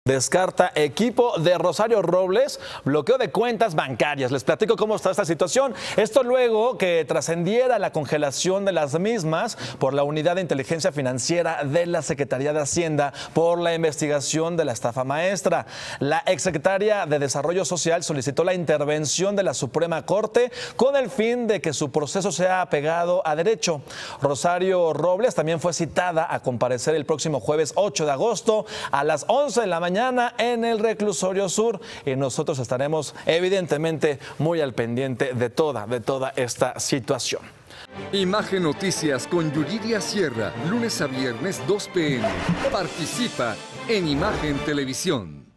Descarta equipo de Rosario Robles bloqueo de cuentas bancarias. Les platico cómo está esta situación. Esto luego que trascendiera la congelación de las mismas por la Unidad de Inteligencia Financiera de la Secretaría de Hacienda por la investigación de la estafa maestra. La exsecretaria de Desarrollo Social solicitó la intervención de la Suprema Corte con el fin de que su proceso sea apegado a derecho. Rosario Robles también fue citada a comparecer el próximo jueves 8 de agosto a las 11 de la mañana en el Reclusorio Sur, y nosotros estaremos evidentemente muy al pendiente de toda esta situación. Imagen Noticias con Yuridia Sierra, lunes a viernes 2 p.m. Participa en Imagen Televisión.